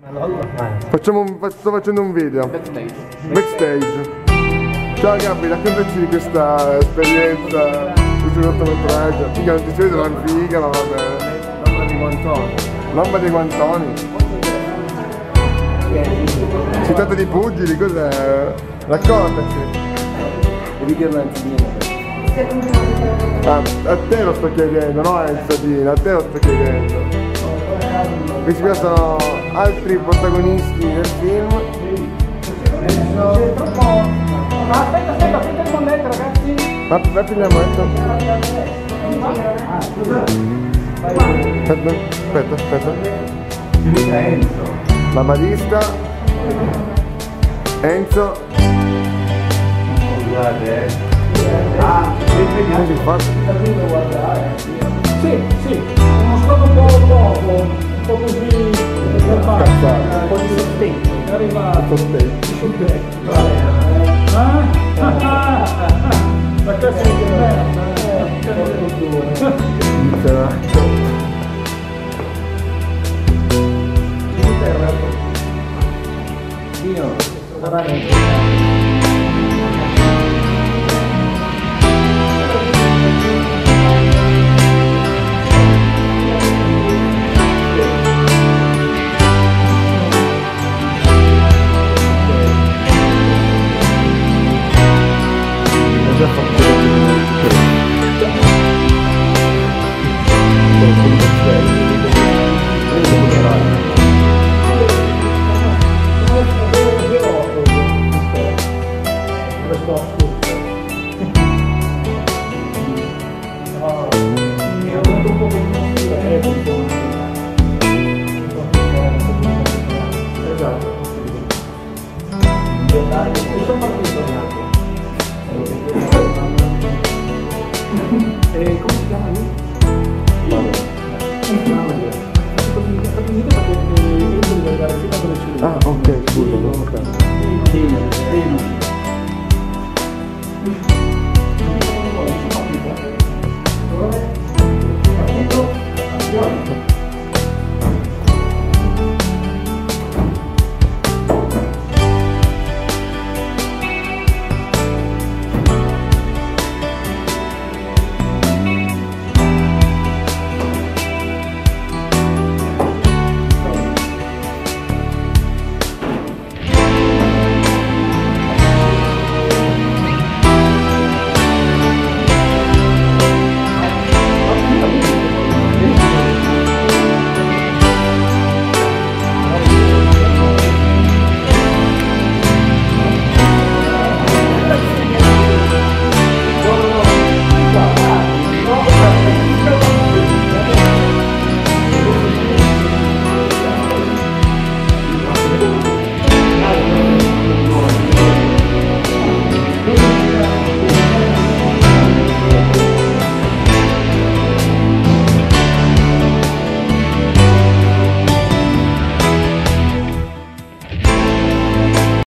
Sto facendo un video. Backstage. Ciao Gabri, raccontaci di questa esperienza, questo cortometraggio. Figa, non ti si vede la figa, ma va bene. Lomba di guantoni. Lomba dei guantoni. Si tratta di pugili, cos'è? Raccontaci. Devi dirlo anziché. A te lo sto chiedendo, no Enzo Dino, a te lo sto chiedendo. Questi qua sono altri protagonisti del film. Aspetta, finta il molletto, ragazzi. Ma pigliamo il molletto. Aspetta. La barista. Enzo. Guardate, Come si fa? Sì, uno scopo un po' così, un po' di sostegno. È arrivato. Ma questo è come si chiama lì? Ah, ok, scusa, ok.